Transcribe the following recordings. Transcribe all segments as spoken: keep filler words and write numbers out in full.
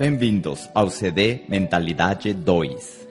Bem-vindos ao C D Mentalidade dois.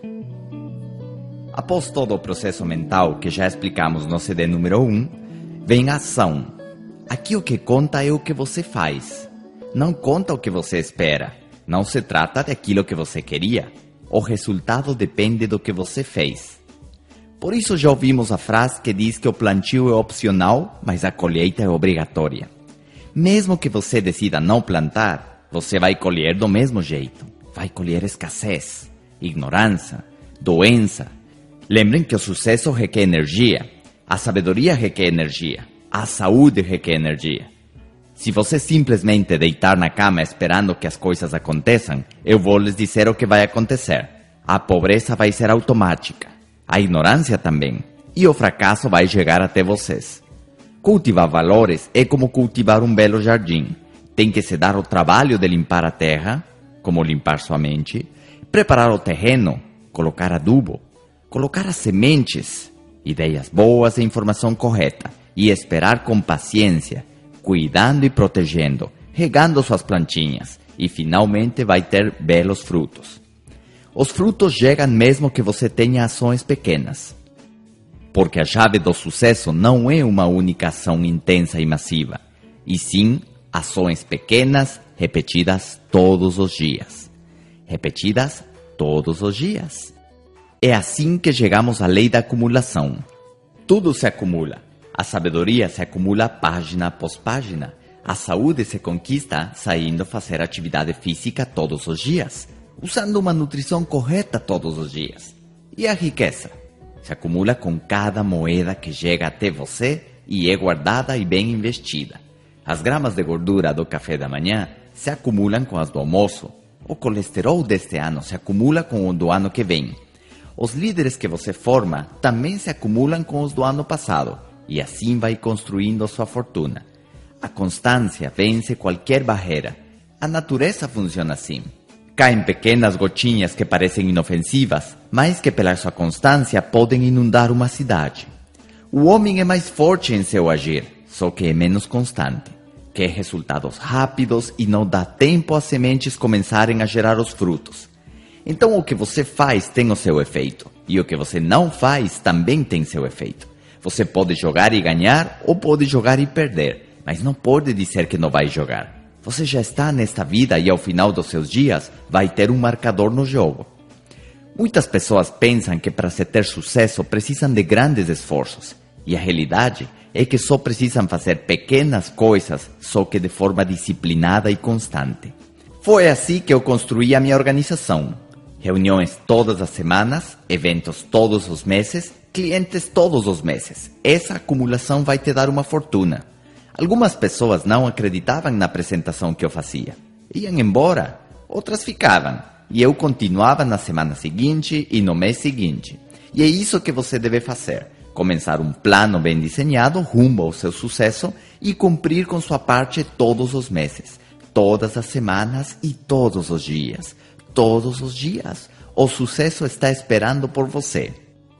Após todo o processo mental que já explicamos no C D número um, vem a ação. Aqui o que conta é o que você faz. Não conta o que você espera. Não se trata daquilo que você queria. O resultado depende do que você fez. Por isso já ouvimos a frase que diz que o plantio é opcional, mas a colheita é obrigatória. Mesmo que você decida não plantar, você vai colher do mesmo jeito. Vai colher escassez, ignorância, doença. Lembrem que o sucesso requer energia, a sabedoria requer energia, a saúde requer energia. Se você simplesmente deitar na cama esperando que as coisas aconteçam, eu vou lhes dizer o que vai acontecer. A pobreza vai ser automática, a ignorância também, e o fracasso vai chegar até vocês. Cultivar valores é como cultivar um belo jardim. Tem que se dar o trabalho de limpar a terra, como limpar sua mente, preparar o terreno, colocar adubo, colocar as sementes, ideias boas e informação correta, e esperar com paciência, cuidando e protegendo, regando suas plantinhas, e finalmente vai ter belos frutos. Os frutos chegam mesmo que você tenha ações pequenas. Porque a chave do sucesso não é uma única ação intensa e massiva, e sim ações pequenas repetidas todos os dias. Repetidas todos os dias. É assim que chegamos à lei da acumulação. Tudo se acumula. A sabedoria se acumula página após página. A saúde se conquista saindo fazer atividade física todos os dias, usando uma nutrição correta todos os dias. E a riqueza se acumula com cada moeda que chega até você e é guardada e bem investida. As gramas de gordura do café da manhã se acumulam com as do almoço. O colesterol deste ano se acumula com o do ano que vem. Os líderes que você forma também se acumulam com os do ano passado. E assim vai construindo sua fortuna. A constância vence qualquer barreira. A natureza funciona assim. Caem pequenas gotinhas que parecem inofensivas, mas que pela sua constância podem inundar uma cidade. O homem é mais forte em seu agir, só que é menos constante. Quer resultados rápidos e não dá tempo às sementes começarem a gerar os frutos. Então o que você faz tem o seu efeito, e o que você não faz também tem seu efeito. Você pode jogar e ganhar, ou pode jogar e perder, mas não pode dizer que não vai jogar. Você já está nesta vida e ao final dos seus dias vai ter um marcador no jogo. Muitas pessoas pensam que para se ter sucesso precisam de grandes esforços. E a realidade é que só precisam fazer pequenas coisas, só que de forma disciplinada e constante. Foi assim que eu construí a minha organização. Reuniões todas as semanas, eventos todos os meses, clientes todos os meses. Essa acumulação vai te dar uma fortuna. Algumas pessoas não acreditavam na apresentação que eu fazia. Iam embora, outras ficavam. E eu continuava na semana seguinte e no mês seguinte. E é isso que você deve fazer. Começar um plano bem desenhado rumo ao seu sucesso e cumprir com sua parte todos os meses, todas as semanas e todos os dias. Todos os dias. O sucesso está esperando por você.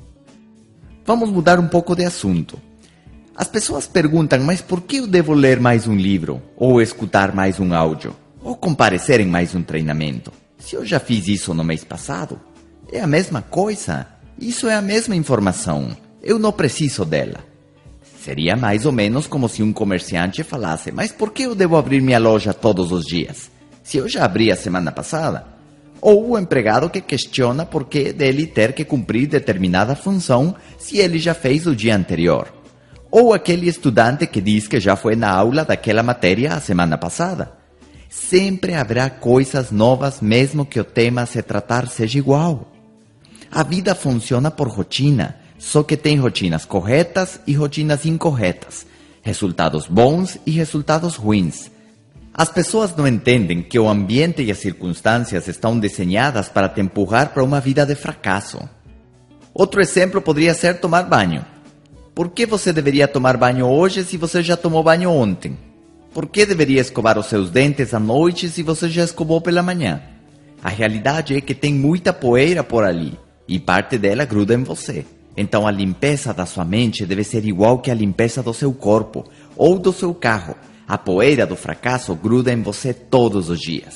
Vamos mudar um pouco de assunto. As pessoas perguntam, mas por que eu devo ler mais um livro? Ou escutar mais um áudio? Ou comparecer em mais um treinamento? Se eu já fiz isso no mês passado? É a mesma coisa. Isso é a mesma informação. Eu não preciso dela. Seria mais ou menos como se um comerciante falasse, mas por que eu devo abrir minha loja todos os dias? Se eu já abri a semana passada? Ou o empregado que questiona por que dele ter que cumprir determinada função se ele já fez o dia anterior. Ou aquele estudante que diz que já foi na aula daquela matéria a semana passada. Sempre haverá coisas novas mesmo que o tema a se tratar seja igual. A vida funciona por rotina, só que tem rotinas corretas e rotinas incorretas, resultados bons e resultados ruins. As pessoas não entendem que o ambiente e as circunstâncias estão desenhadas para te empurrar para uma vida de fracasso. Outro exemplo poderia ser tomar banho. Por que você deveria tomar banho hoje se você já tomou banho ontem? Por que deveria escovar os seus dentes à noite se você já escovou pela manhã? A realidade é que tem muita poeira por ali e parte dela gruda em você. Então a limpeza da sua mente deve ser igual que a limpeza do seu corpo ou do seu carro. A poeira do fracasso gruda em você todos os dias.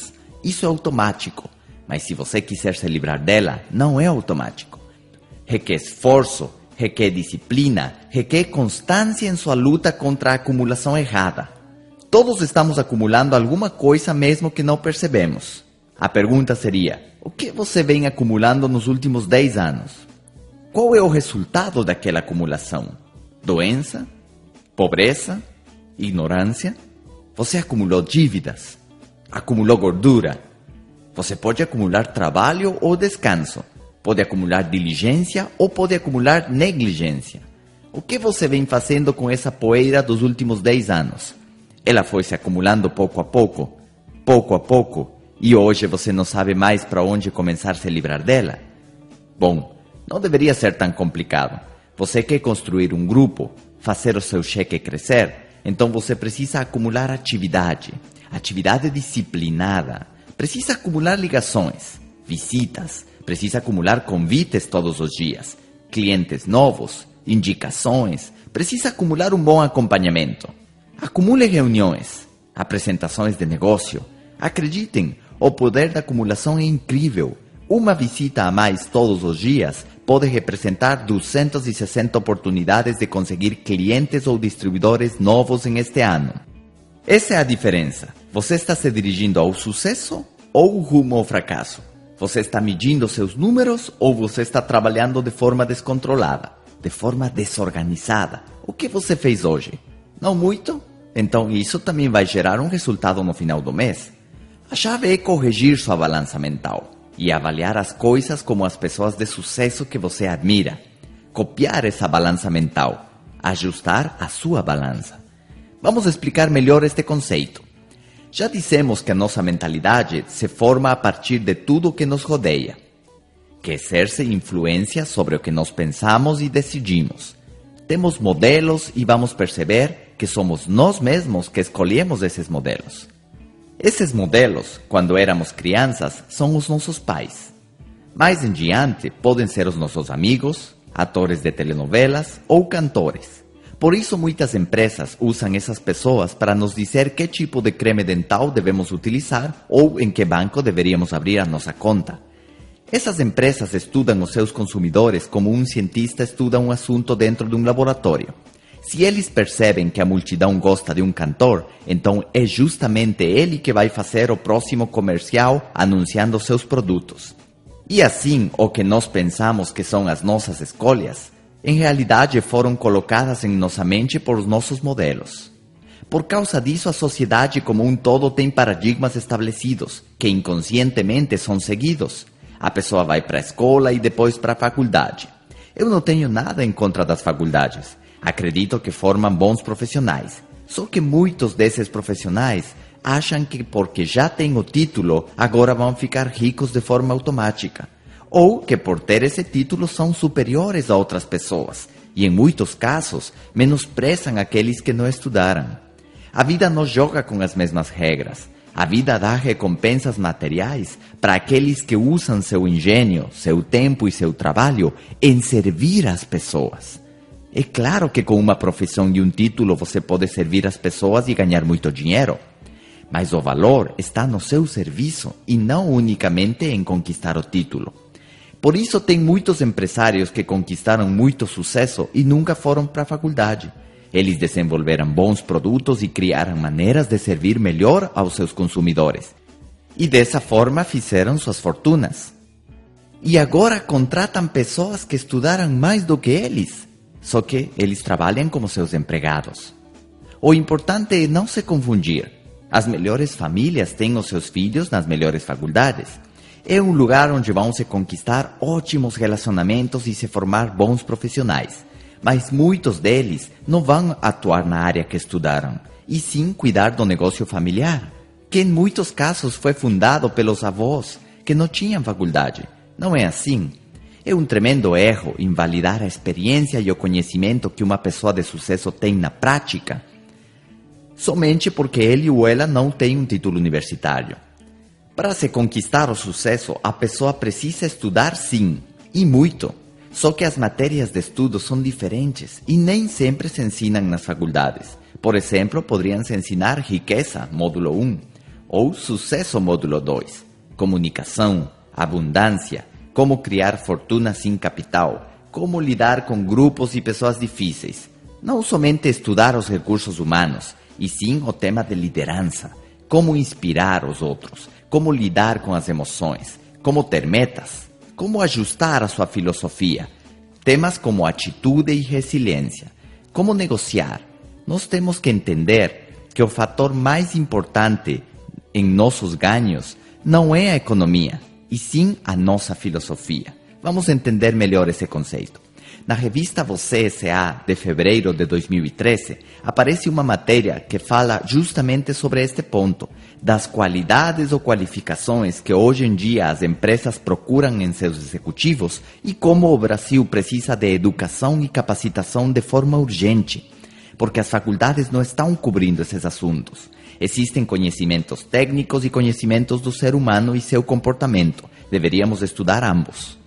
isso é automático. Mas se você quiser se livrar dela, não é automático. Requer esforço, requer disciplina, requer constância em sua luta contra a acumulação errada. Todos estamos acumulando alguma coisa mesmo que não percebemos. A pergunta seria, o que você vem acumulando nos últimos dez anos? Qual é o resultado daquela acumulação? Doença? Pobreza? Ignorância? Você acumulou dívidas? Acumulou gordura? Você pode acumular trabalho ou descanso. Pode acumular diligência ou pode acumular negligência. O que você vem fazendo com essa poeira dos últimos dez anos? Ela foi se acumulando pouco a pouco, pouco a pouco, e hoje você não sabe mais para onde começar a se livrar dela? Bom, não deveria ser tão complicado. Você quer construir um grupo, fazer o seu cheque crescer, então você precisa acumular atividade, atividade disciplinada. Precisa acumular ligações, visitas, precisa acumular convites todos os dias, clientes novos, indicações, precisa acumular um bom acompanhamento. Acumule reuniões, apresentações de negócio. Acreditem, o poder da acumulação é incrível. Uma visita a mais todos os dias pode representar duzentas e sessenta oportunidades de conseguir clientes ou distribuidores novos em este ano. Essa é a diferença. Você está se dirigindo ao sucesso ou rumo ao fracasso? Você está medindo seus números ou você está trabalhando de forma descontrolada, de forma desorganizada? O que você fez hoje? Não muito? Então isso também vai gerar um resultado no final do mês. A chave é corrigir sua balança mental e avaliar as coisas como as pessoas de sucesso que você admira. Copiar essa balança mental, ajustar a sua balança. Vamos explicar melhor este conceito. Já dissemos que a nossa mentalidade se forma a partir de tudo o que nos rodeia, que exerce influência sobre o que nós pensamos e decidimos. Temos modelos e vamos perceber que somos nós mesmos que escolhemos esses modelos. Esses modelos, quando éramos crianças, são os nossos pais. Mais em diante, podem ser os nossos amigos, atores de telenovelas ou cantores. Por isso, muitas empresas usam essas pessoas para nos dizer que tipo de creme dental devemos utilizar ou em que banco deveríamos abrir a nossa conta. Essas empresas estudam os seus consumidores como um cientista estuda um assunto dentro de um laboratório. Se eles percebem que a multidão gosta de um cantor, então é justamente ele que vai fazer o próximo comercial anunciando seus produtos. E assim, o que nós pensamos que são as nossas escolhas, em realidade foram colocadas em nossa mente por nossos modelos. Por causa disso, a sociedade como um todo tem paradigmas estabelecidos, que inconscientemente são seguidos. A pessoa vai para a escola e depois para a faculdade. Eu não tenho nada em contra das faculdades. Acredito que formam bons profissionais. Só que muitos desses profissionais acham que porque já têm o título, agora vão ficar ricos de forma automática. Ou que por ter esse título são superiores a outras pessoas, e em muitos casos menosprezam aqueles que não estudaram. A vida não joga com as mesmas regras. A vida dá recompensas materiais para aqueles que usam seu engenho, seu tempo e seu trabalho em servir as pessoas. É claro que com uma profissão e um título você pode servir as pessoas e ganhar muito dinheiro. Mas o valor está no seu serviço e não unicamente em conquistar o título. Por isso tem muitos empresários que conquistaram muito sucesso e nunca foram para a faculdade. Eles desenvolveram bons produtos e criaram maneiras de servir melhor aos seus consumidores. E dessa forma fizeram suas fortunas. E agora contratam pessoas que estudaram mais do que eles, só que eles trabalham como seus empregados. O importante é não se confundir. As melhores famílias têm os seus filhos nas melhores faculdades. É um lugar onde vão se conquistar ótimos relacionamentos e se formar bons profissionais. Mas muitos deles não vão atuar na área que estudaram, e sim cuidar do negócio familiar, que em muitos casos foi fundado pelos avós, que não tinham faculdade. Não é assim? É um tremendo erro invalidar a experiência e o conhecimento que uma pessoa de sucesso tem na prática, somente porque ele ou ela não tem um título universitário. Para se conquistar o sucesso, a pessoa precisa estudar sim, e muito. Só que as matérias de estudo são diferentes e nem sempre se ensinam nas faculdades. Por exemplo, poderiam se ensinar riqueza, módulo um, ou Sucesso Módulo dois, Comunicação, Abundância, Como Criar Fortuna Sem Capital, Como Lidar com Grupos e Pessoas Difíceis. Não somente estudar os recursos humanos, e sim o tema de liderança, como inspirar os outros, como lidar com as emoções, como ter metas, como ajustar a sua filosofia. Temas como atitude e resiliência, como negociar. Nós temos que entender que o fator mais importante em nossos ganhos não é a economia, e sim a nossa filosofia. Vamos entender melhor esse conceito. Na revista Você S A de fevereiro de dois mil e treze, aparece uma matéria que fala justamente sobre este ponto, das qualidades ou qualificações que hoje em dia as empresas procuram em seus executivos e como o Brasil precisa de educação e capacitação de forma urgente, porque as faculdades não estão cobrindo esses assuntos. Existem conhecimentos técnicos e conhecimentos do ser humano e seu comportamento. Deveríamos estudar ambos.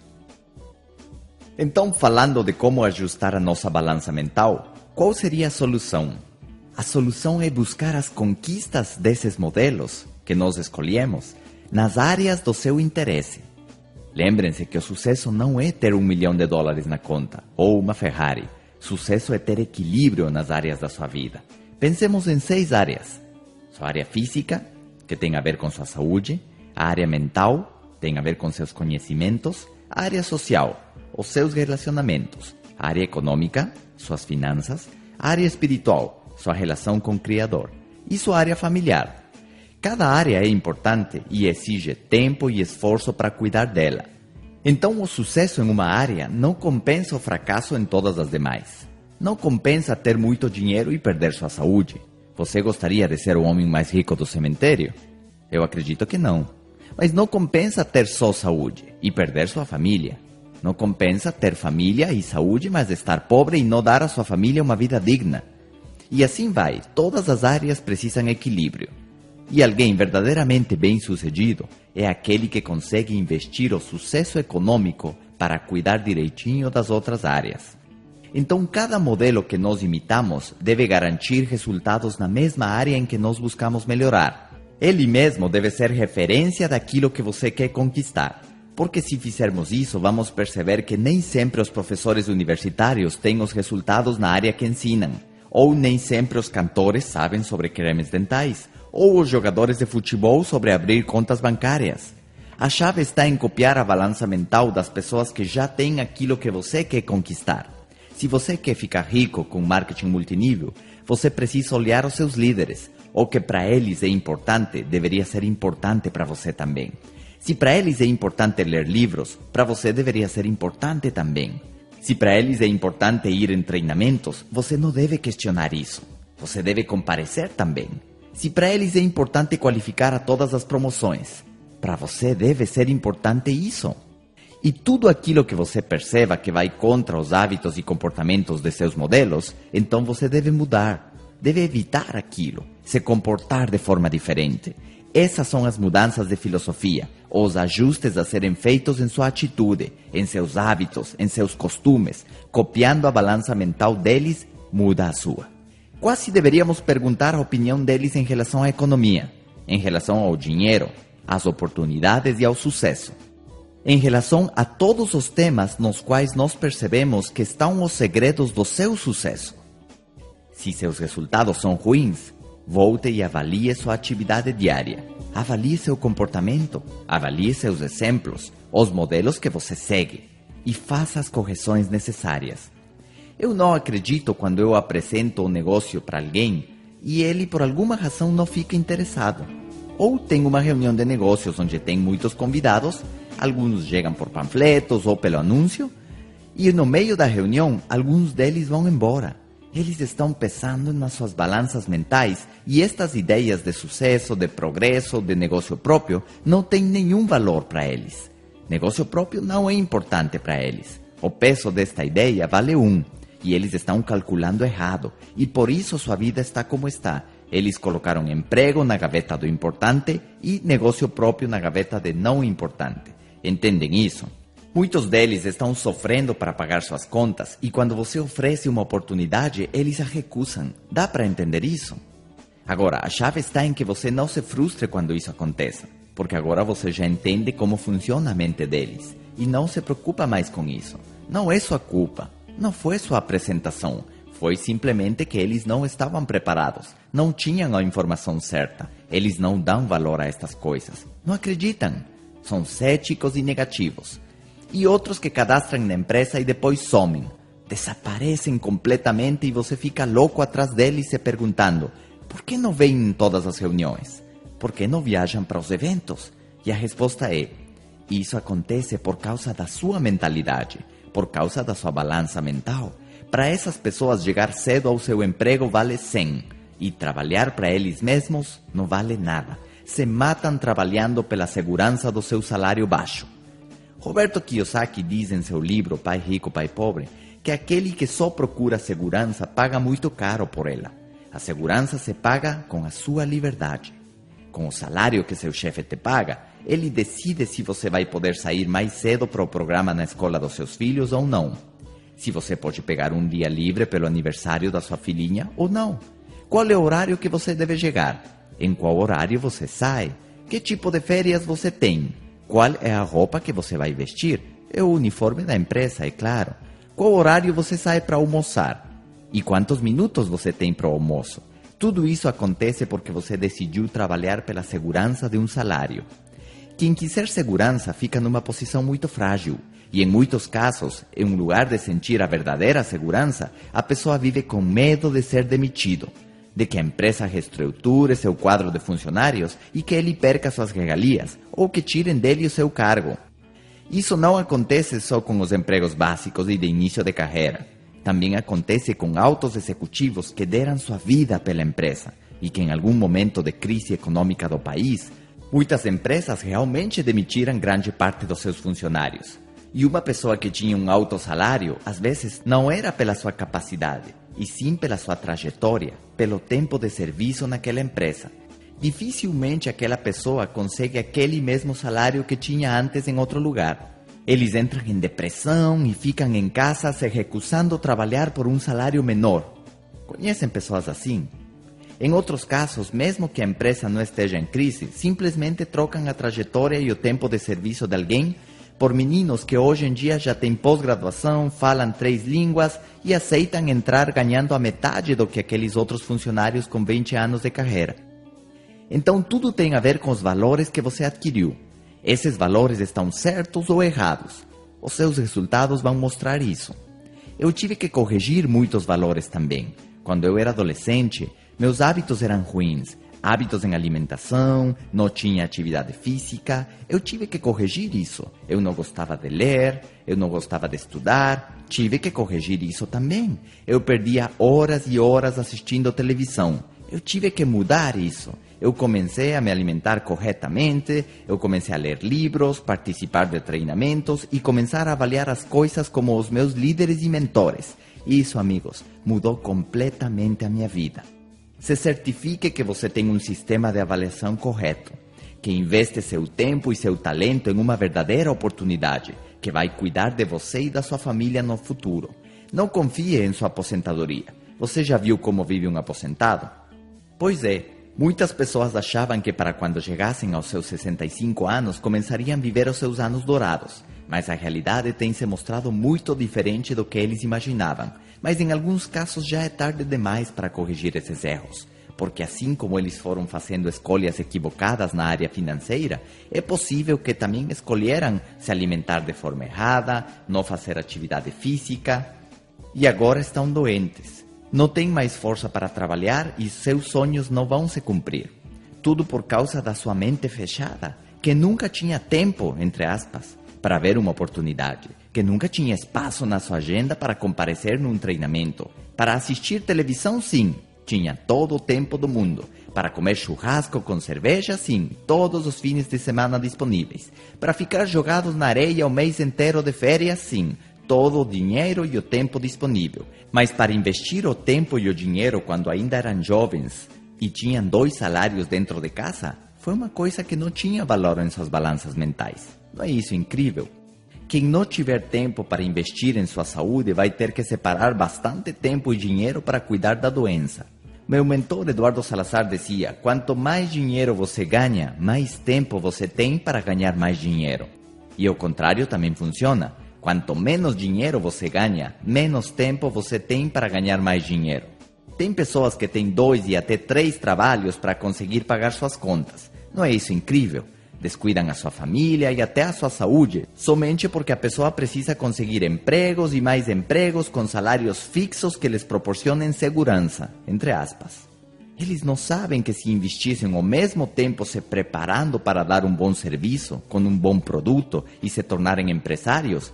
Então, falando de como ajustar a nossa balança mental, qual seria a solução? A solução é buscar as conquistas desses modelos que nós escolhemos nas áreas do seu interesse. Lembrem-se que o sucesso não é ter um milhão de dólares na conta ou uma Ferrari. Sucesso é ter equilíbrio nas áreas da sua vida. Pensemos em seis áreas. Sua área física, que tem a ver com sua saúde. A área mental, tem a ver com seus conhecimentos. A área social, os seus relacionamentos. A área econômica, suas finanças. A área espiritual, sua relação com o Criador. E sua área familiar. Cada área é importante e exige tempo e esforço para cuidar dela. Então, o sucesso em uma área não compensa o fracasso em todas as demais. Não compensa ter muito dinheiro e perder sua saúde. Você gostaria de ser o homem mais rico do cemitério? Eu acredito que não. Mas não compensa ter só saúde e perder sua família. Não compensa ter família e saúde, mas estar pobre e não dar à sua família uma vida digna. E assim vai, todas as áreas precisam de equilíbrio. E alguém verdadeiramente bem-sucedido é aquele que consegue investir o sucesso econômico para cuidar direitinho das outras áreas. Então, cada modelo que nós imitamos deve garantir resultados na mesma área em que nós buscamos melhorar. Ele mesmo deve ser referência daquilo que você quer conquistar. Porque se fizermos isso, vamos perceber que nem sempre os professores universitários têm os resultados na área que ensinam. Ou nem sempre os cantores sabem sobre cremes dentais. Ou os jogadores de futebol sobre abrir contas bancárias. A chave está em copiar a balança mental das pessoas que já têm aquilo que você quer conquistar. Se você quer ficar rico com marketing multinível, você precisa olhar os seus líderes. O que para eles é importante, deveria ser importante para você também. Se para eles é importante ler livros, para você deveria ser importante também. Se para eles é importante ir em treinamentos, você não deve questionar isso. Você deve comparecer também. Se para eles é importante qualificar a todas as promoções, para você deve ser importante isso. E tudo aquilo que você perceba que vai contra os hábitos e comportamentos de seus modelos, então você deve mudar. Deve evitar aquilo, se comportar de forma diferente. Essas são as mudanças de filosofia, os ajustes a serem feitos em sua atitude, em seus hábitos, em seus costumes. Copiando a balança mental deles, muda a sua. Quase deveríamos perguntar a opinião deles em relação à economia, em relação ao dinheiro, às oportunidades e ao sucesso. Em relação a todos os temas nos quais nós percebemos que estão os segredos do seu sucesso. Se seus resultados são ruins, volte e avalie sua atividade diária. Avalie seu comportamento, avalie seus exemplos, os modelos que você segue e faça as correções necessárias. Eu não acredito quando eu apresento um negócio para alguém e ele por alguma razão não fica interessado. Ou tem uma reunião de negócios onde tem muitos convidados, alguns chegam por panfletos ou pelo anúncio, e no meio da reunião alguns deles vão embora. Eles estão pensando nas suas balanças mentais e estas ideias de sucesso, de progresso, de negócio próprio não têm nenhum valor para eles. Negócio próprio não é importante para eles. O peso desta ideia vale um, e eles estão calculando errado, e por isso sua vida está como está. Eles colocaram emprego na gaveta do importante e negócio próprio na gaveta de não importante. Entendem isso? Muitos deles estão sofrendo para pagar suas contas e quando você oferece uma oportunidade, eles a recusam. Dá para entender isso? Agora, a chave está em que você não se frustre quando isso aconteça, porque agora você já entende como funciona a mente deles e não se preocupa mais com isso. Não é sua culpa, não foi sua apresentação, foi simplesmente que eles não estavam preparados, não tinham a informação certa, eles não dão valor a estas coisas, não acreditam, são céticos e negativos. E outros que cadastram na empresa e depois somem, desaparecem completamente e você fica louco atrás deles se perguntando: por que não vêm em todas as reuniões? Por que não viajam para os eventos? E a resposta é: isso acontece por causa da sua mentalidade, por causa da sua balança mental. Para essas pessoas, chegar cedo ao seu emprego vale cem, e trabalhar para eles mesmos não vale nada. Se matam trabalhando pela segurança do seu salário baixo. Roberto Kiyosaki diz em seu livro Pai Rico, Pai Pobre, que aquele que só procura segurança paga muito caro por ela. A segurança se paga com a sua liberdade. Com o salário que seu chefe te paga, ele decide se você vai poder sair mais cedo para o programa na escola dos seus filhos ou não. Se você pode pegar um dia livre pelo aniversário da sua filhinha ou não. Qual é o horário que você deve chegar? Em qual horário você sai? Que tipo de férias você tem? Qual é a roupa que você vai vestir? É o uniforme da empresa, é claro. Qual horário você sai para almoçar? E quantos minutos você tem para o almoço? Tudo isso acontece porque você decidiu trabalhar pela segurança de um salário. Quem quiser segurança fica numa posição muito frágil. E em muitos casos, em um lugar de sentir a verdadeira segurança, a pessoa vive com medo de ser demitido, de que a empresa reestruture seu quadro de funcionários e que ele perca suas regalias, ou que tirem dele o seu cargo. Isso não acontece só com os empregos básicos e de início de carreira. Também acontece com altos executivos que deram sua vida pela empresa e que em algum momento de crise econômica do país, muitas empresas realmente demitiram grande parte dos seus funcionários. E uma pessoa que tinha um alto salário, às vezes, não era pela sua capacidade, e sim pela sua trajetória, pelo tempo de serviço naquela empresa. Dificilmente aquela pessoa consegue aquele mesmo salário que tinha antes em outro lugar. Eles entram em depressão e ficam em casa se recusando a trabalhar por um salário menor. Conhecem pessoas assim? Em outros casos, mesmo que a empresa não esteja em crise, simplesmente trocam a trajetória e o tempo de serviço de alguém por meninos que hoje em dia já têm pós-graduação, falam três línguas e aceitam entrar ganhando a metade do que aqueles outros funcionários com vinte anos de carreira. Então tudo tem a ver com os valores que você adquiriu. Esses valores estão certos ou errados. Os seus resultados vão mostrar isso. Eu tive que corrigir muitos valores também. Quando eu era adolescente, meus hábitos eram ruins. Hábitos em alimentação, não tinha atividade física. Eu tive que corrigir isso. Eu não gostava de ler, eu não gostava de estudar. Tive que corrigir isso também. Eu perdia horas e horas assistindo televisão. Eu tive que mudar isso. Eu comecei a me alimentar corretamente, eu comecei a ler livros, participar de treinamentos e começar a avaliar as coisas como os meus líderes e mentores. Isso, amigos, mudou completamente a minha vida. Se certifique que você tem um sistema de avaliação correto, que investe seu tempo e seu talento em uma verdadeira oportunidade, que vai cuidar de você e da sua família no futuro. Não confie em sua aposentadoria. Você já viu como vive um aposentado? Pois é. Muitas pessoas achavam que para quando chegassem aos seus sessenta e cinco anos, começariam a viver os seus anos dourados. Mas a realidade tem se mostrado muito diferente do que eles imaginavam. Mas em alguns casos já é tarde demais para corrigir esses erros. Porque assim como eles foram fazendo escolhas equivocadas na área financeira, é possível que também escolheram se alimentar de forma errada, não fazer atividade física, e agora estão doentes. Não tem mais força para trabalhar e seus sonhos não vão se cumprir. Tudo por causa da sua mente fechada, que nunca tinha tempo, entre aspas, para ver uma oportunidade, que nunca tinha espaço na sua agenda para comparecer num treinamento. Para assistir televisão, sim, tinha todo o tempo do mundo. Para comer churrasco com cerveja, sim, todos os fins de semana disponíveis. Para ficar jogados na areia o mês inteiro de férias, sim, todo o dinheiro e o tempo disponível. Mas para investir o tempo e o dinheiro quando ainda eram jovens e tinham dois salários dentro de casa, foi uma coisa que não tinha valor em suas balanças mentais. Não é isso incrível? Quem não tiver tempo para investir em sua saúde vai ter que separar bastante tempo e dinheiro para cuidar da doença. Meu mentor Eduardo Salazar dizia: quanto mais dinheiro você ganha, mais tempo você tem para ganhar mais dinheiro. E o contrário também funciona. Quanto menos dinheiro você ganha, menos tempo você tem para ganhar mais dinheiro. Tem pessoas que têm dois e até três trabalhos para conseguir pagar suas contas. Não é isso incrível? Descuidam a sua família e até a sua saúde, somente porque a pessoa precisa conseguir empregos e mais empregos com salários fixos que lhes proporcionem segurança, entre aspas. Eles não sabem que se investissem ao mesmo tempo se preparando para dar um bom serviço, com um bom produto e se tornarem empresários,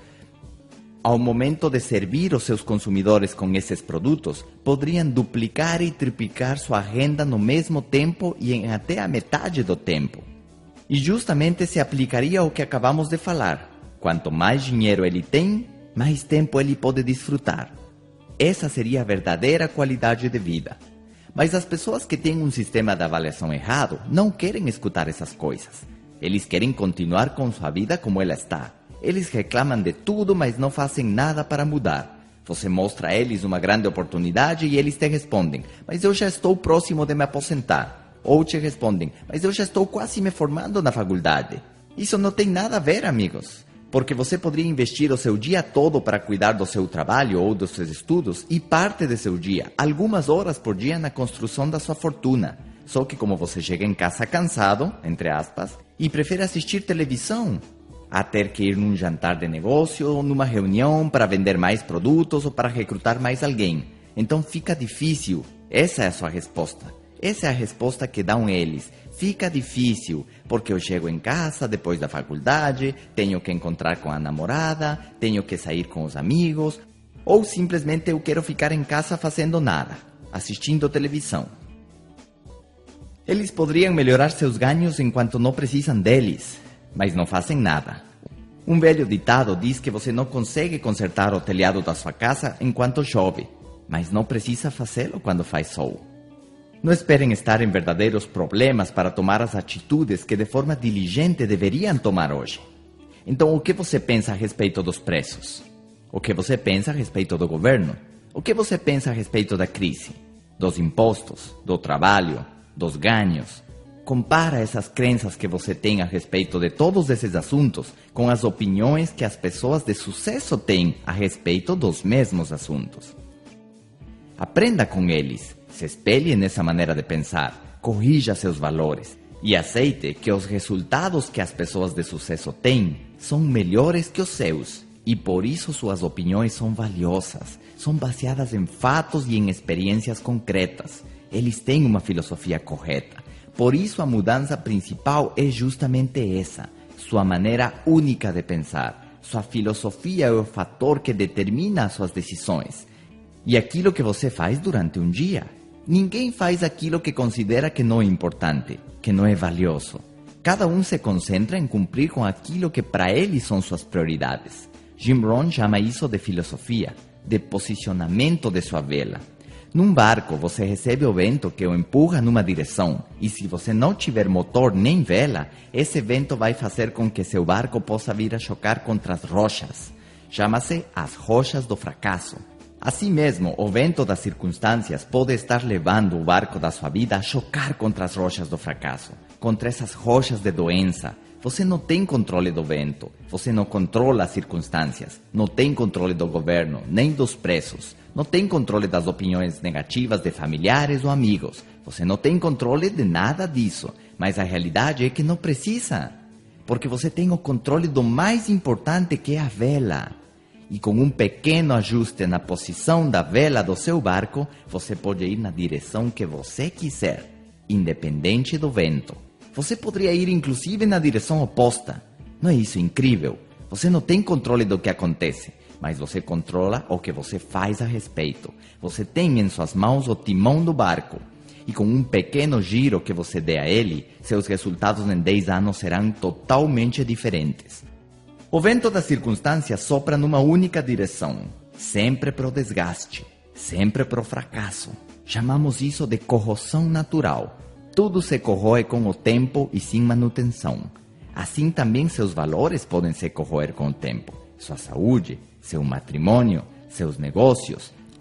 ao momento de servir os seus consumidores com esses produtos, poderiam duplicar e triplicar sua renda no mesmo tempo e em até a metade do tempo. E justamente se aplicaria ao que acabamos de falar. Quanto mais dinheiro ele tem, mais tempo ele pode desfrutar. Essa seria a verdadeira qualidade de vida. Mas as pessoas que têm um sistema de avaliação errado não querem escutar essas coisas. Eles querem continuar com sua vida como ela está. Eles reclamam de tudo, mas não fazem nada para mudar. Você mostra a eles uma grande oportunidade e eles te respondem: mas eu já estou próximo de me aposentar. Ou te respondem: mas eu já estou quase me formando na faculdade. Isso não tem nada a ver, amigos. Porque você poderia investir o seu dia todo para cuidar do seu trabalho ou dos seus estudos e parte de seu dia, algumas horas por dia, na construção da sua fortuna. Só que como você chega em casa cansado, entre aspas, e prefere assistir televisão, a ter que ir num jantar de negócio ou numa reunião para vender mais produtos ou para recrutar mais alguém. Então fica difícil. Essa é a sua resposta. Essa é a resposta que dão eles. Fica difícil, porque eu chego em casa depois da faculdade, tenho que encontrar com a namorada, tenho que sair com os amigos, ou simplesmente eu quero ficar em casa fazendo nada, assistindo televisão. Eles poderiam melhorar seus ganhos enquanto não precisam deles, mas não fazem nada. Um velho ditado diz que você não consegue consertar o telhado da sua casa enquanto chove, mas não precisa fazê-lo quando faz sol. Não esperem estar em verdadeiros problemas para tomar as atitudes que de forma diligente deveriam tomar hoje. Então, o que você pensa a respeito dos preços? O que você pensa a respeito do governo? O que você pensa a respeito da crise? Dos impostos? Do trabalho? Dos ganhos? Compara essas crenças que você tem a respeito de todos esses assuntos com as opiniões que as pessoas de sucesso têm a respeito dos mesmos assuntos. Aprenda com eles. Se espelhe nessa maneira de pensar, corrija seus valores e aceite que os resultados que as pessoas de sucesso têm são melhores que os seus e por isso suas opiniões são valiosas, são baseadas em fatos e em experiências concretas. Eles têm uma filosofia correta, por isso a mudança principal é justamente essa, sua maneira única de pensar. Sua filosofia é o fator que determina as suas decisões e aquilo que você faz durante um dia. Ninguém faz aquilo que considera que não é importante, que não é valioso. Cada um se concentra em cumprir com aquilo que para ele são suas prioridades. Jim Rohn chama isso de filosofia, de posicionamento de sua vela. Num barco, você recebe o vento que o empurra numa direção, e se você não tiver motor nem vela, esse vento vai fazer com que seu barco possa vir a chocar contra as rochas. Chama-se as rochas do fracasso. Assim mesmo, o vento das circunstâncias pode estar levando o barco da sua vida a chocar contra as rochas do fracasso, contra essas rochas de doença. Você não tem controle do vento, você não controla as circunstâncias, não tem controle do governo, nem dos preços, não tem controle das opiniões negativas de familiares ou amigos, você não tem controle de nada disso, mas a realidade é que não precisa, porque você tem o controle do mais importante, que é a vela. E com um pequeno ajuste na posição da vela do seu barco, você pode ir na direção que você quiser, independente do vento. Você poderia ir inclusive na direção oposta. Não é isso incrível? Você não tem controle do que acontece, mas você controla o que você faz a respeito. Você tem em suas mãos o timão do barco. E com um pequeno giro que você dê a ele, seus resultados em dez anos serão totalmente diferentes. O vento das circunstâncias sopra numa única direção, sempre para o desgaste, sempre para o fracasso. Chamamos isso de corrosão natural. Tudo se corroe com o tempo e sem manutenção. Assim também seus valores podem se corroer com o tempo. Sua saúde, seu matrimônio, seus negócios,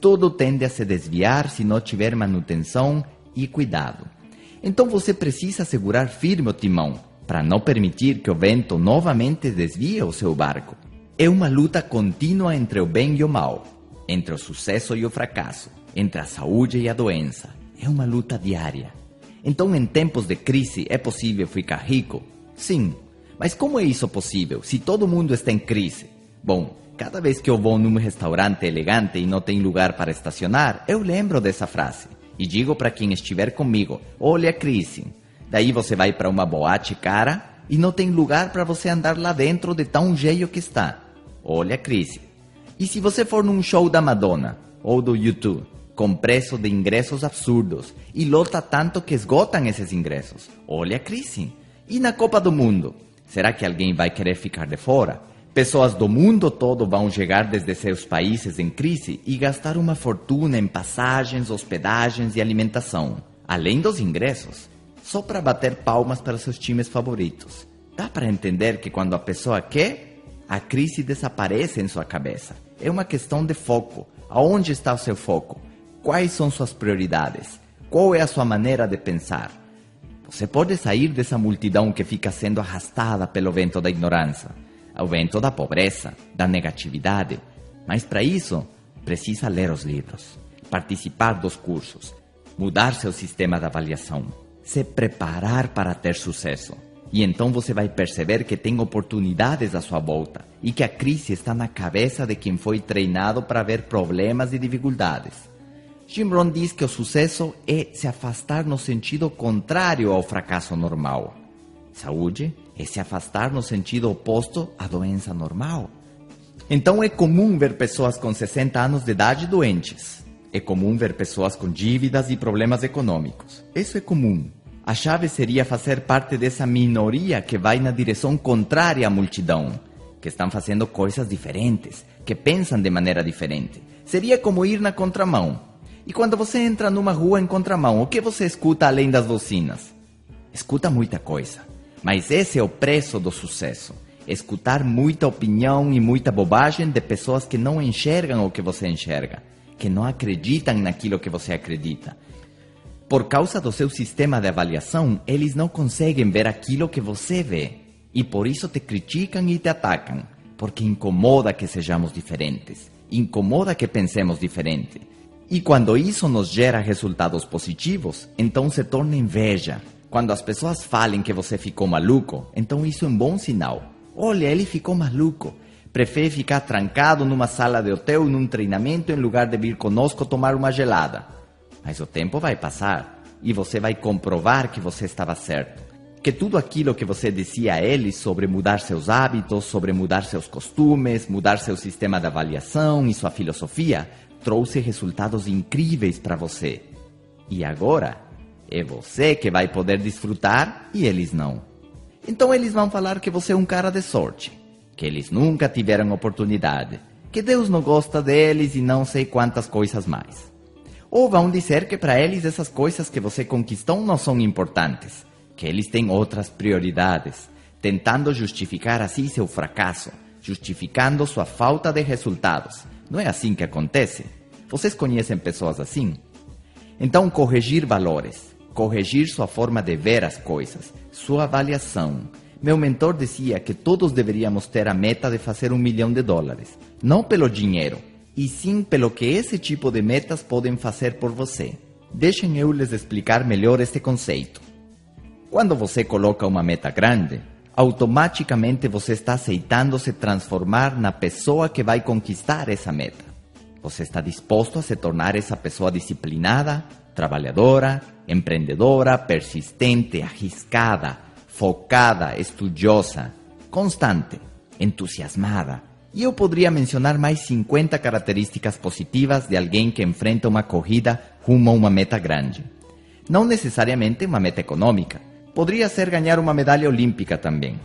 tudo tende a se desviar se não tiver manutenção e cuidado. Então você precisa segurar firme o timão, para não permitir que o vento novamente desvie o seu barco. É uma luta contínua entre o bem e o mal, entre o sucesso e o fracasso, entre a saúde e a doença. É uma luta diária. Então, em tempos de crise, é possível ficar rico? Sim. Mas como é isso possível, se todo mundo está em crise? Bom, cada vez que eu vou num restaurante elegante e não tem lugar para estacionar, eu lembro dessa frase. E digo para quem estiver comigo, olha a crise. Daí você vai para uma boate cara e não tem lugar para você andar lá dentro de tão cheio que está. Olha a crise. E se você for num show da Madonna ou do YouTube, com preço de ingressos absurdos, e lota tanto que esgotam esses ingressos, olha a crise. E na Copa do Mundo, será que alguém vai querer ficar de fora? Pessoas do mundo todo vão chegar desde seus países em crise e gastar uma fortuna em passagens, hospedagens e alimentação, além dos ingressos, só para bater palmas para seus times favoritos. Dá para entender que quando a pessoa quer, a crise desaparece em sua cabeça. É uma questão de foco. Aonde está o seu foco? Quais são suas prioridades? Qual é a sua maneira de pensar? Você pode sair dessa multidão que fica sendo arrastada pelo vento da ignorância, o vento da pobreza, da negatividade. Mas para isso, precisa ler os livros, participar dos cursos, mudar seu sistema de avaliação, se preparar para ter sucesso. E então você vai perceber que tem oportunidades à sua volta e que a crise está na cabeça de quem foi treinado para ver problemas e dificuldades. Jim Rohn diz que o sucesso é se afastar no sentido contrário ao fracasso normal. Saúde é se afastar no sentido oposto à doença normal. Então é comum ver pessoas com sessenta anos de idade doentes. É comum ver pessoas com dívidas e problemas econômicos. Isso é comum. A chave seria fazer parte dessa minoria que vai na direção contrária à multidão, que estão fazendo coisas diferentes, que pensam de maneira diferente. Seria como ir na contramão. E quando você entra numa rua em contramão, o que você escuta além das bocinas? Escuta muita coisa. Mas esse é o preço do sucesso. Escutar muita opinião e muita bobagem de pessoas que não enxergam o que você enxerga, que não acreditam naquilo que você acredita. Por causa do seu sistema de avaliação, eles não conseguem ver aquilo que você vê. E por isso te criticam e te atacam. Porque incomoda que sejamos diferentes. Incomoda que pensemos diferente. E quando isso nos gera resultados positivos, então se torna inveja. Quando as pessoas falem que você ficou maluco, então isso é um bom sinal. Olha, ele ficou maluco. Prefere ficar trancado numa sala de hotel, num treinamento, em lugar de vir conosco tomar uma gelada. Mas o tempo vai passar e você vai comprovar que você estava certo. Que tudo aquilo que você dizia a ele sobre mudar seus hábitos, sobre mudar seus costumes, mudar seu sistema de avaliação e sua filosofia, trouxe resultados incríveis para você. E agora, é você que vai poder desfrutar e eles não. Então eles vão falar que você é um cara de sorte, que eles nunca tiveram oportunidade, que Deus não gosta deles e não sei quantas coisas mais. Ou vão dizer que para eles essas coisas que você conquistou não são importantes, que eles têm outras prioridades, tentando justificar assim seu fracasso, justificando sua falta de resultados. Não é assim que acontece? Vocês conhecem pessoas assim? Então, corrigir valores, corrigir sua forma de ver as coisas, sua avaliação. Meu mentor dizia que todos deveríamos ter a meta de fazer um milhão de dólares, não pelo dinheiro, e sim pelo que esse tipo de metas podem fazer por você. Deixem eu lhes explicar melhor este conceito. Quando você coloca uma meta grande, automaticamente você está aceitando se transformar na pessoa que vai conquistar essa meta. Você está disposto a se tornar essa pessoa disciplinada, trabalhadora, empreendedora, persistente, arriscada, focada, estudiosa, constante, entusiasmada. E eu poderia mencionar mais cinquenta características positivas de alguém que enfrenta uma corrida rumo a uma meta grande. Não necessariamente uma meta econômica. Poderia ser ganhar uma medalha olímpica também.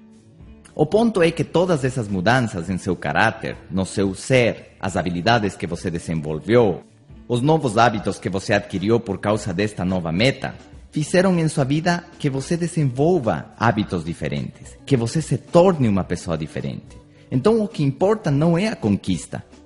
O ponto é que todas essas mudanças em seu caráter, no seu ser, as habilidades que você desenvolveu, os novos hábitos que você adquiriu por causa desta nova meta, fizeram em sua vida que você desenvolva hábitos diferentes, que você se torne uma pessoa diferente. Então o que importa não é a conquista,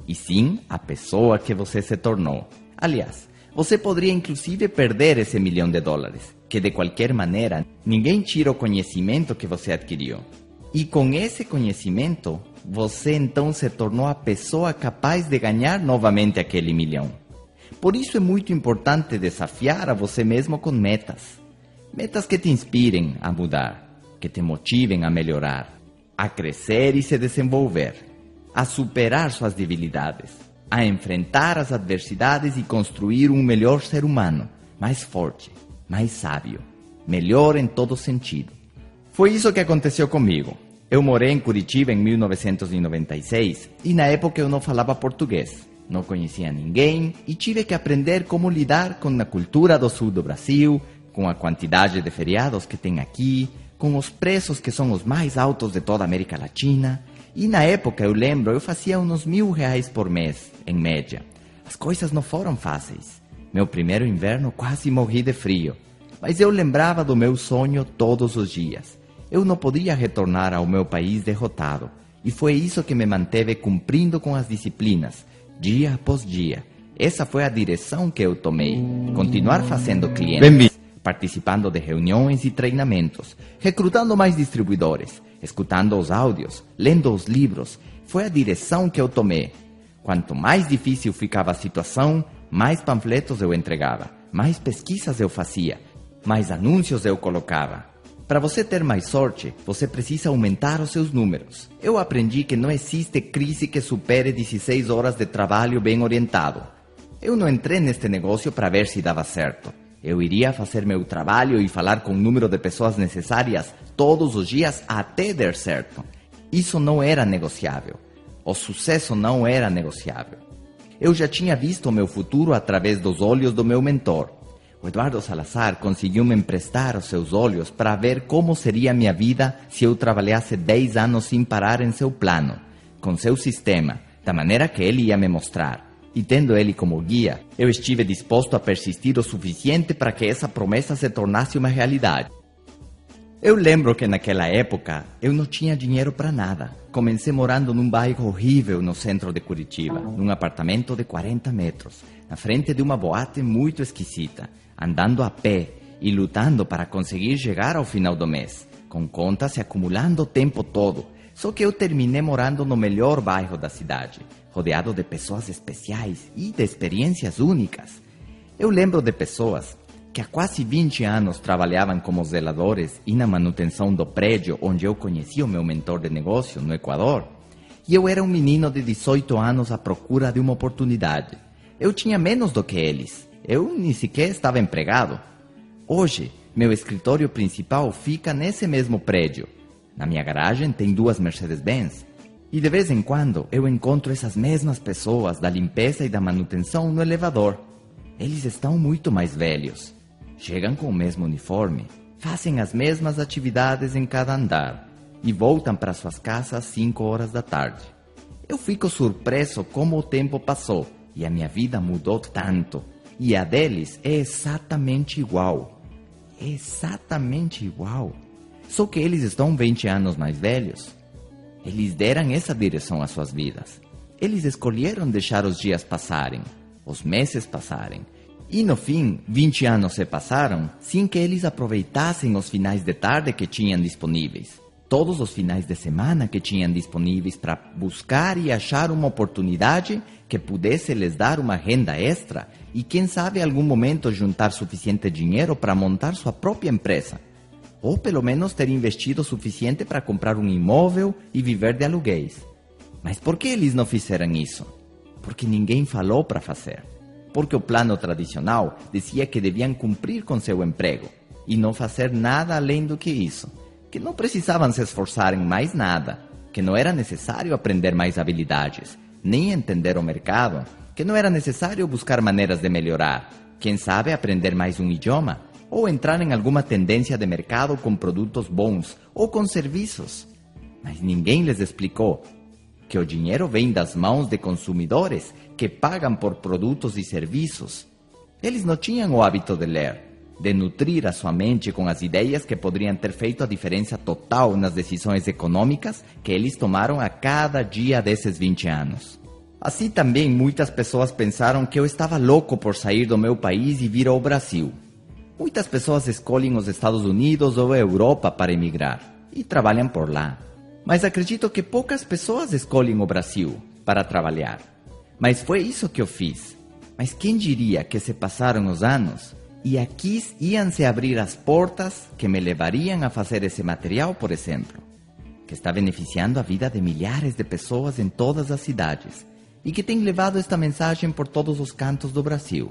e sim a pessoa que você se tornou. Aliás, você poderia inclusive perder esse milhão de dólares, que de qualquer maneira ninguém tira o conhecimento que você adquiriu. E com esse conhecimento, você então se tornou a pessoa capaz de ganhar novamente aquele milhão. Por isso é muito importante desafiar a você mesmo com metas. Metas que te inspirem a mudar, que te motivem a melhorar, a crescer e se desenvolver, a superar suas debilidades, a enfrentar as adversidades e construir um melhor ser humano, mais forte, mais sábio, melhor em todo sentido. Foi isso que aconteceu comigo. Eu morei em Curitiba em mil novecentos e noventa e seis e na época eu não falava português, não conhecia ninguém e tive que aprender como lidar com a cultura do sul do Brasil, com a quantidade de feriados que tem aqui, com os preços que são os mais altos de toda a América Latina. E na época, eu lembro, eu fazia uns mil reais por mês, em média. As coisas não foram fáceis. Meu primeiro inverno quase morri de frio. Mas eu lembrava do meu sonho todos os dias. Eu não podia retornar ao meu país derrotado. E foi isso que me manteve cumprindo com as disciplinas, dia após dia. Essa foi a direção que eu tomei. Continuar fazendo clientes, participando de reuniões e treinamentos, recrutando mais distribuidores, escutando os áudios, lendo os livros. Foi a direção que eu tomei. Quanto mais difícil ficava a situação, mais panfletos eu entregava, mais pesquisas eu fazia, mais anúncios eu colocava. Para você ter mais sorte, você precisa aumentar os seus números. Eu aprendi que não existe crise que supere dezesseis horas de trabalho bem orientado. Eu não entrei neste negócio para ver se dava certo. Eu iria fazer meu trabalho e falar com o número de pessoas necessárias todos os dias até dar certo. Isso não era negociável. O sucesso não era negociável. Eu já tinha visto o meu futuro através dos olhos do meu mentor. O Eduardo Salazar conseguiu me emprestar os seus olhos para ver como seria a minha vida se eu trabalhasse dez anos sem parar em seu plano, com seu sistema, da maneira que ele ia me mostrar. E tendo ele como guia, eu estive disposto a persistir o suficiente para que essa promessa se tornasse uma realidade. Eu lembro que naquela época eu não tinha dinheiro para nada. Comecei morando num bairro horrível no centro de Curitiba, num apartamento de quarenta metros, na frente de uma boate muito esquisita, andando a pé e lutando para conseguir chegar ao final do mês, com contas se acumulando o tempo todo. Só que eu terminei morando no melhor bairro da cidade, rodeado de pessoas especiais e de experiências únicas. Eu lembro de pessoas que há quase vinte anos trabalhavam como zeladores e na manutenção do prédio onde eu conheci o meu mentor de negócio, no Equador. E eu era um menino de dezoito anos à procura de uma oportunidade. Eu tinha menos do que eles. Eu nem sequer estava empregado. Hoje, meu escritório principal fica nesse mesmo prédio. Na minha garagem tem duas Mercedes-Benz. E de vez em quando eu encontro essas mesmas pessoas da limpeza e da manutenção no elevador. Eles estão muito mais velhos. Chegam com o mesmo uniforme, fazem as mesmas atividades em cada andar e voltam para suas casas às cinco horas da tarde. Eu fico surpreso como o tempo passou e a minha vida mudou tanto. E a deles é exatamente igual. É exatamente igual. Só que eles estão vinte anos mais velhos. Eles deram essa direção às suas vidas. Eles escolheram deixar os dias passarem, os meses passarem. E no fim, vinte anos se passaram sem que eles aproveitassem os finais de tarde que tinham disponíveis. Todos os finais de semana que tinham disponíveis para buscar e achar uma oportunidade que pudesse lhes dar uma renda extra e quem sabe em algum momento juntar suficiente dinheiro para montar sua própria empresa. Ou pelo menos ter investido o suficiente para comprar um imóvel e viver de aluguéis. Mas por que eles não fizeram isso? Porque ninguém falou para fazer. Porque o plano tradicional dizia que deviam cumprir com seu emprego e não fazer nada além do que isso, que não precisavam se esforçar em mais nada, que não era necessário aprender mais habilidades, nem entender o mercado, que não era necessário buscar maneiras de melhorar, quem sabe aprender mais um idioma, ou entrar em alguma tendência de mercado com produtos bons ou com serviços. Mas ninguém lhes explicou que o dinheiro vem das mãos de consumidores que pagam por produtos e serviços. Eles não tinham o hábito de ler, de nutrir a sua mente com as ideias que poderiam ter feito a diferença total nas decisões econômicas que eles tomaram a cada dia desses vinte anos. Assim também muitas pessoas pensaram que eu estava louco por sair do meu país e vir ao Brasil. Muitas pessoas escolhem os Estados Unidos ou a Europa para emigrar e trabalham por lá. Mas acredito que poucas pessoas escolhem o Brasil para trabalhar. Mas foi isso que eu fiz. Mas quem diria que se passaram os anos e aqui iam se abrir as portas que me levariam a fazer esse material, por exemplo, que está beneficiando a vida de milhares de pessoas em todas as cidades e que tem levado esta mensagem por todos os cantos do Brasil.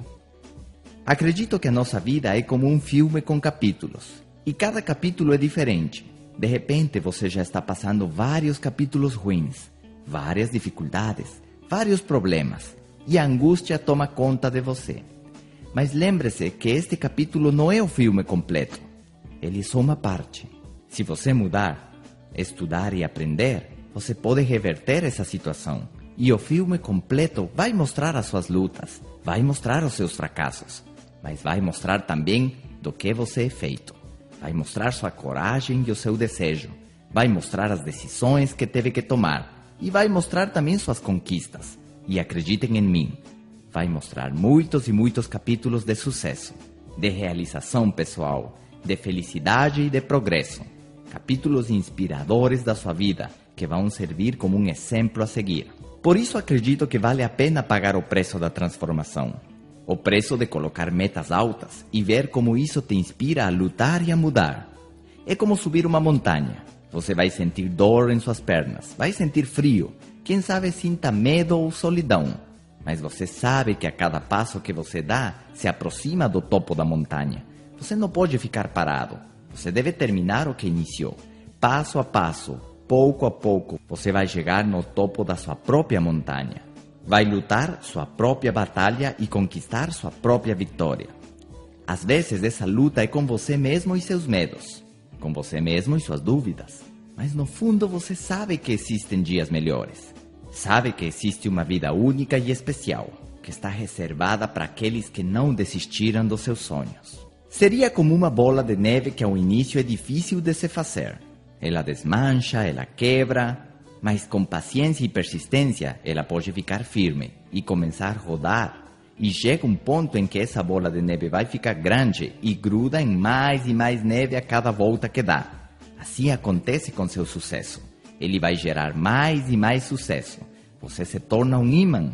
Acredito que a nossa vida é como um filme com capítulos, e cada capítulo é diferente. De repente você já está passando vários capítulos ruins, várias dificuldades, vários problemas, e a angústia toma conta de você. Mas lembre-se que este capítulo não é o filme completo, ele é só uma parte. Se você mudar, estudar e aprender, você pode reverter essa situação. E o filme completo vai mostrar as suas lutas, vai mostrar os seus fracassos, mas vai mostrar também do que você é feito. Vai mostrar sua coragem e o seu desejo. Vai mostrar as decisões que teve que tomar. E vai mostrar também suas conquistas. E acreditem em mim, vai mostrar muitos e muitos capítulos de sucesso, de realização pessoal, de felicidade e de progresso. Capítulos inspiradores da sua vida, que vão servir como um exemplo a seguir. Por isso acredito que vale a pena pagar o preço da transformação. O preço de colocar metas altas e ver como isso te inspira a lutar e a mudar. É como subir uma montanha. Você vai sentir dor em suas pernas, vai sentir frio, quem sabe sinta medo ou solidão. Mas você sabe que a cada passo que você dá, se aproxima do topo da montanha. Você não pode ficar parado. Você deve terminar o que iniciou. Passo a passo, pouco a pouco, você vai chegar no topo da sua própria montanha. Vai lutar sua própria batalha e conquistar sua própria vitória. Às vezes essa luta é com você mesmo e seus medos, com você mesmo e suas dúvidas. Mas no fundo você sabe que existem dias melhores. Sabe que existe uma vida única e especial, que está reservada para aqueles que não desistiram dos seus sonhos. Seria como uma bola de neve que ao início é difícil de se fazer. Ela desmancha, ela quebra, mas com paciência e persistência ela pode ficar firme e começar a rodar. E chega um ponto em que essa bola de neve vai ficar grande e gruda em mais e mais neve a cada volta que dá. Assim acontece com seu sucesso. Ele vai gerar mais e mais sucesso. Você se torna um imã.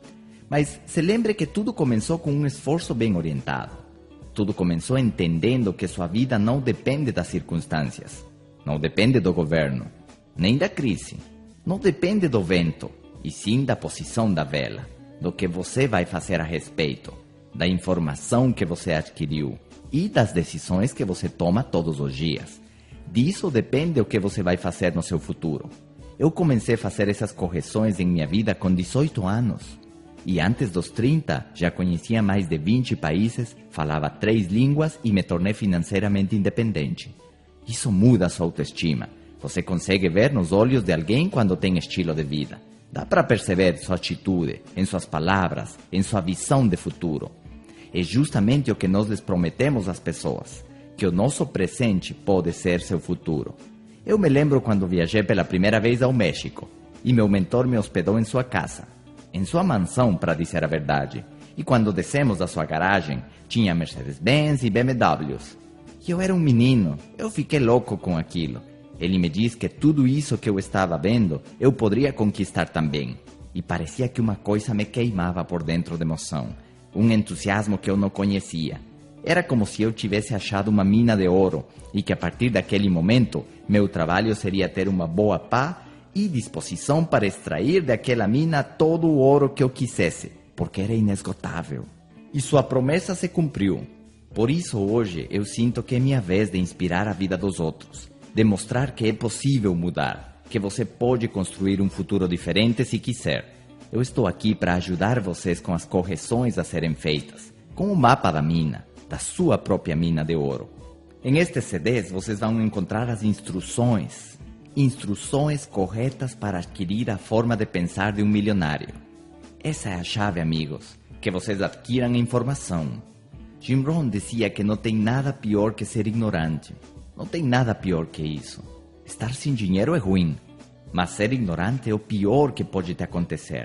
Mas se lembre que tudo começou com um esforço bem orientado. Tudo começou entendendo que sua vida não depende das circunstâncias. Não depende do governo, nem da crise. Não depende do vento, e sim da posição da vela, do que você vai fazer a respeito, da informação que você adquiriu e das decisões que você toma todos os dias. Disso depende o que você vai fazer no seu futuro. Eu comecei a fazer essas correções em minha vida com dezoito anos. E antes dos trinta, já conhecia mais de vinte países, falava três línguas e me tornei financeiramente independente. Isso muda a sua autoestima. Você consegue ver nos olhos de alguém quando tem estilo de vida. Dá para perceber sua atitude, em suas palavras, em sua visão de futuro. É justamente o que nós lhes prometemos às pessoas, que o nosso presente pode ser seu futuro. Eu me lembro quando viajei pela primeira vez ao México, e meu mentor me hospedou em sua casa, em sua mansão, para dizer a verdade. E quando descemos da sua garagem, tinha Mercedes-Benz e B M Ws. E eu era um menino, eu fiquei louco com aquilo. Ele me disse que tudo isso que eu estava vendo, eu poderia conquistar também. E parecia que uma coisa me queimava por dentro de emoção, um entusiasmo que eu não conhecia. Era como se eu tivesse achado uma mina de ouro e que a partir daquele momento, meu trabalho seria ter uma boa pá e disposição para extrair daquela mina todo o ouro que eu quisesse, porque era inesgotável. E sua promessa se cumpriu. Por isso hoje eu sinto que é minha vez de inspirar a vida dos outros, de mostrar que é possível mudar, que você pode construir um futuro diferente se quiser. Eu estou aqui para ajudar vocês com as correções a serem feitas, com o mapa da mina, da sua própria mina de ouro. Em estes C Ds vocês vão encontrar as instruções, instruções corretas para adquirir a forma de pensar de um milionário. Essa é a chave, amigos, que vocês adquiram informação. Jim Rohn dizia que não tem nada pior que ser ignorante. Não tem nada pior que isso. Estar sem dinheiro é ruim, mas ser ignorante é o pior que pode te acontecer.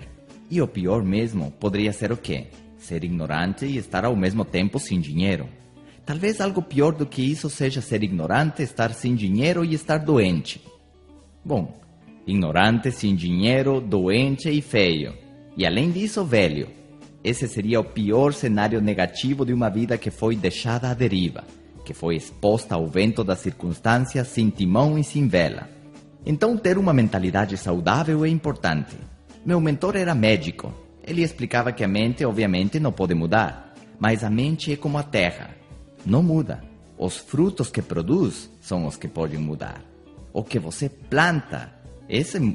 E o pior mesmo poderia ser o quê? Ser ignorante e estar ao mesmo tempo sem dinheiro. Talvez algo pior do que isso seja ser ignorante, estar sem dinheiro e estar doente. Bom, ignorante, sem dinheiro, doente e feio. E além disso, velho. Esse seria o pior cenário negativo de uma vida que foi deixada à deriva, que foi exposta ao vento das circunstâncias sem timão e sem vela. Então, ter uma mentalidade saudável é importante. Meu mentor era médico. Ele explicava que a mente, obviamente, não pode mudar, mas a mente é como a terra. Não muda. Os frutos que produz são os que podem mudar. O que você planta, esse...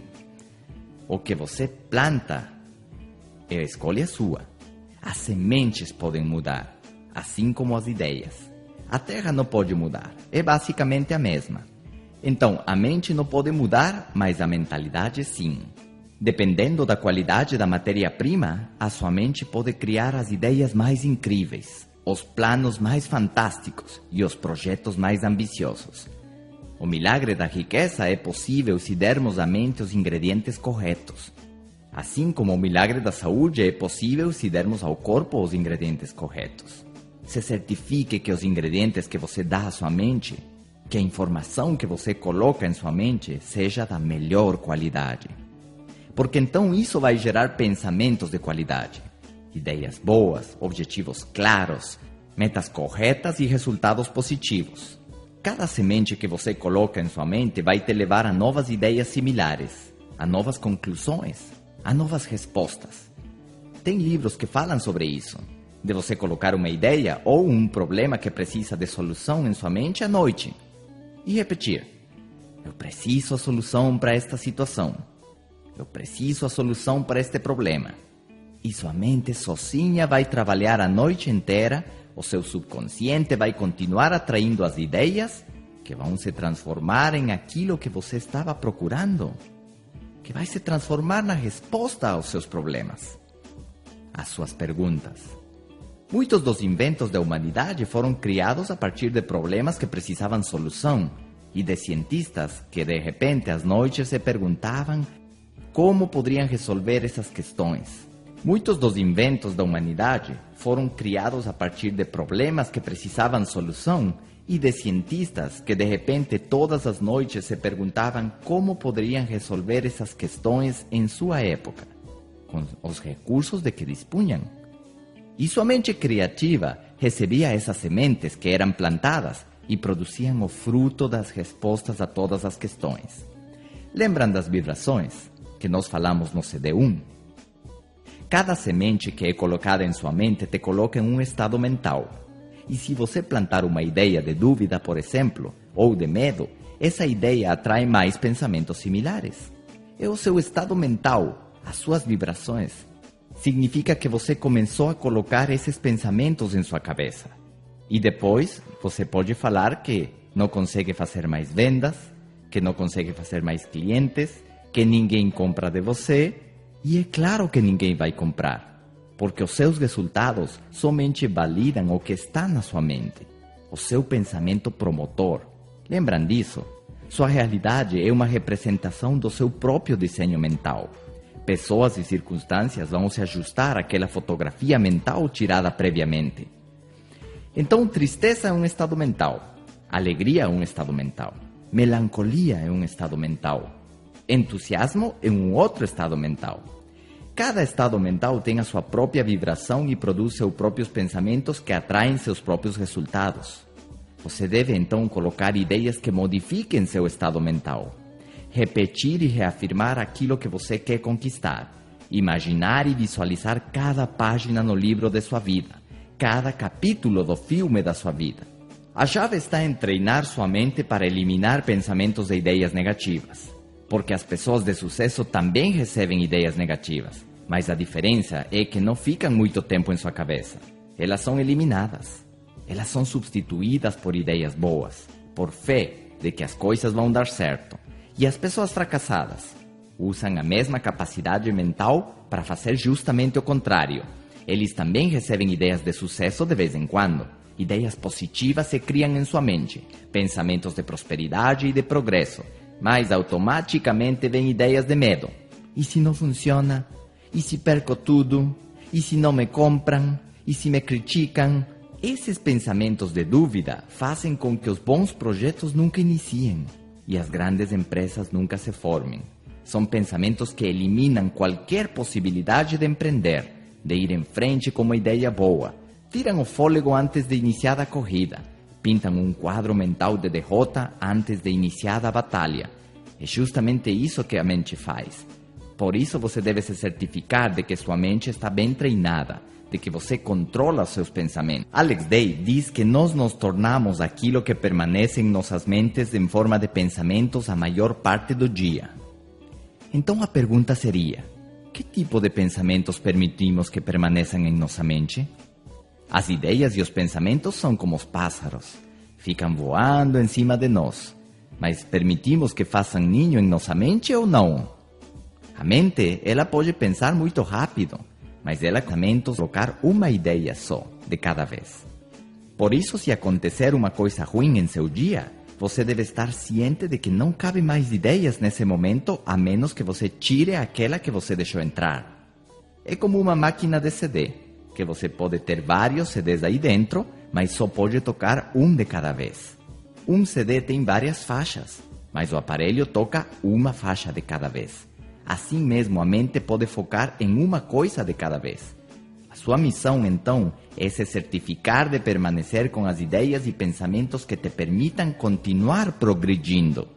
o que você planta é a escolha sua. As sementes podem mudar, assim como as ideias. A terra não pode mudar, é basicamente a mesma. Então, a mente não pode mudar, mas a mentalidade sim. Dependendo da qualidade da matéria-prima, a sua mente pode criar as ideias mais incríveis, os planos mais fantásticos e os projetos mais ambiciosos. O milagre da riqueza é possível se dermos à mente os ingredientes corretos. Assim como o milagre da saúde é possível se dermos ao corpo os ingredientes corretos. Se certifique que os ingredientes que você dá à sua mente, que a informação que você coloca em sua mente seja da melhor qualidade. Porque então isso vai gerar pensamentos de qualidade, ideias boas, objetivos claros, metas corretas e resultados positivos. Cada semente que você coloca em sua mente vai te levar a novas ideias similares, a novas conclusões, a novas respostas. Tem livros que falam sobre isso, de você colocar uma ideia ou um problema que precisa de solução em sua mente à noite e repetir: eu preciso a solução para esta situação. Eu preciso a solução para este problema. E sua mente sozinha vai trabalhar a noite inteira, o seu subconsciente vai continuar atraindo as ideias que vão se transformar em aquilo que você estava procurando, que vai se transformar na resposta aos seus problemas, às suas perguntas. Muitos dos inventos da humanidade foram criados a partir de problemas que precisavam solução e de cientistas que de repente às noites se perguntavam como poderiam resolver essas questões. Muitos dos inventos da humanidade foram criados a partir de problemas que precisavam solução e de cientistas que de repente todas as noites se perguntavam como poderiam resolver essas questões em sua época, com os recursos de que dispunham. E sua mente criativa recebia essas sementes que eram plantadas e produziam o fruto das respostas a todas as questões. Lembram das vibrações que nós falamos no C D um? Cada semente que é colocada em sua mente te coloca em um estado mental. E se você plantar uma ideia de dúvida, por exemplo, ou de medo, essa ideia atrai mais pensamentos similares. É o seu estado mental, as suas vibrações. Significa que você começou a colocar esses pensamentos em sua cabeça. E depois, você pode falar que não consegue fazer mais vendas, que não consegue fazer mais clientes, que ninguém compra de você, e é claro que ninguém vai comprar, porque os seus resultados somente validam o que está na sua mente, o seu pensamento promotor. Lembram disso? Sua realidade é uma representação do seu próprio desenho mental. Pessoas e circunstâncias vão se ajustar àquela fotografia mental tirada previamente. Então, tristeza é um estado mental, alegria é um estado mental, melancolia é um estado mental, entusiasmo é um outro estado mental. Cada estado mental tem a sua própria vibração e produz seus próprios pensamentos que atraem seus próprios resultados. Você deve então colocar ideias que modifiquem seu estado mental. Repetir e reafirmar aquilo que você quer conquistar. Imaginar e visualizar cada página no livro de sua vida, cada capítulo do filme da sua vida. A chave está em treinar sua mente para eliminar pensamentos e ideias negativas. Porque as pessoas de sucesso também recebem ideias negativas, mas a diferença é que não ficam muito tempo em sua cabeça. Elas são eliminadas. Elas são substituídas por ideias boas, por fé de que as coisas vão dar certo. E as pessoas fracassadas usam a mesma capacidade mental para fazer justamente o contrário. Eles também recebem ideias de sucesso de vez em quando. Ideias positivas se criam em sua mente, pensamentos de prosperidade e de progresso, mas automaticamente vêm ideias de medo. E se não funciona? E se perco tudo? E se não me compram? E se me criticam? Esses pensamentos de dúvida fazem com que os bons projetos nunca iniciem e as grandes empresas nunca se formem. São pensamentos que eliminam qualquer possibilidade de empreender, de ir em frente com uma ideia boa, tiram o fôlego antes de iniciar a corrida, pintam um quadro mental de derrota antes de iniciar a batalha. É justamente isso que a mente faz. Por isso você deve se certificar de que sua mente está bem treinada, de que você controla os seus pensamentos. Alex Day diz que nós nos tornamos aquilo que permanece em nossas mentes em forma de pensamentos a maior parte do dia. Então a pergunta seria: que tipo de pensamentos permitimos que permaneçam em nossa mente? As ideias e os pensamentos são como os pássaros. Ficam voando em cima de nós. Mas permitimos que façam ninho em nossa mente ou não? A mente, ela pode pensar muito rápido, mas ela também colocar uma ideia só, de cada vez. Por isso, se acontecer uma coisa ruim em seu dia, você deve estar ciente de que não cabe mais ideias nesse momento, a menos que você tire aquela que você deixou entrar. É como uma máquina de C D, que você pode ter vários C Ds aí dentro, mas só pode tocar um de cada vez. Um C D tem várias faixas, mas o aparelho toca uma faixa de cada vez. Assim mesmo, a mente pode focar em uma coisa de cada vez. A sua missão, então, é se certificar de permanecer com as ideias e pensamentos que te permitam continuar progredindo.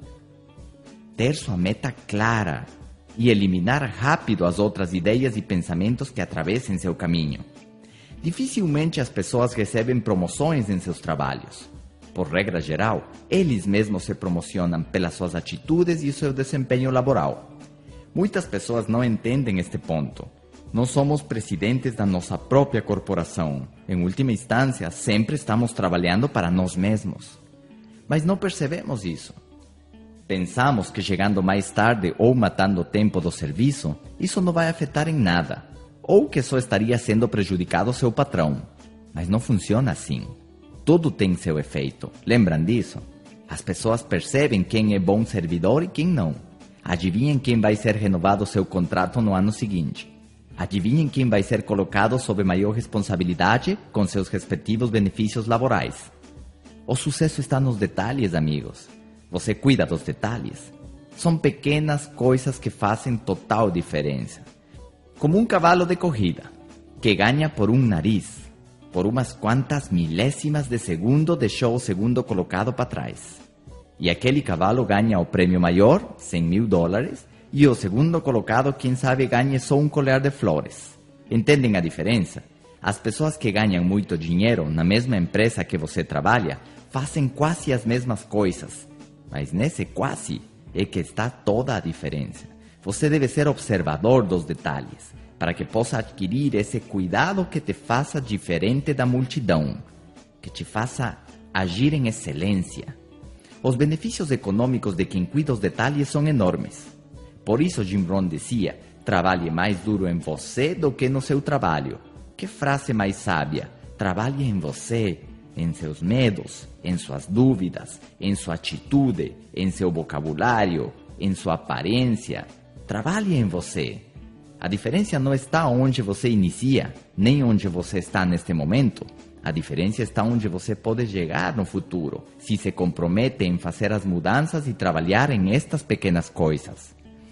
Ter sua meta clara e eliminar rápido as outras ideias e pensamentos que atravessem seu caminho. Dificilmente as pessoas recebem promoções em seus trabalhos. Por regra geral, eles mesmos se promocionam pelas suas atitudes e seu desempenho laboral. Muitas pessoas não entendem este ponto. Nós somos presidentes da nossa própria corporação. Em última instância, sempre estamos trabalhando para nós mesmos. Mas não percebemos isso. Pensamos que chegando mais tarde ou matando o tempo do serviço, isso não vai afetar em nada. Ou que só estaria sendo prejudicado seu patrão. Mas não funciona assim. Tudo tem seu efeito. Lembram disso? As pessoas percebem quem é bom servidor e quem não. Adivinhem quem vai ser renovado seu contrato no ano seguinte. Adivinhem quem vai ser colocado sob maior responsabilidade com seus respectivos benefícios laborais. O sucesso está nos detalhes, amigos. Você cuida dos detalhes. São pequenas coisas que fazem total diferença. Como um cavalo de corrida, que ganha por um nariz. Por umas quantas milésimas de segundo deixou o segundo colocado para trás. E aquele cavalo ganha o prêmio maior, cem mil dólares, e o segundo colocado, quem sabe, ganhe só um colar de flores. Entendem a diferença? As pessoas que ganham muito dinheiro na mesma empresa que você trabalha, fazem quase as mesmas coisas. Mas nesse quase é que está toda a diferença. Você deve ser observador dos detalhes, para que possa adquirir esse cuidado que te faça diferente da multidão, que te faça agir em excelência. Os benefícios econômicos de quem cuida os detalhes são enormes. Por isso Jim Rohn dizia: trabalhe mais duro em você do que no seu trabalho. Que frase mais sábia! Trabalhe em você, em seus medos, em suas dúvidas, em sua atitude, em seu vocabulário, em sua aparência. Trabalhe em você. A diferença não está onde você inicia, nem onde você está neste momento. A diferença está onde você pode chegar no futuro, se se compromete em fazer as mudanças e trabalhar em estas pequenas coisas.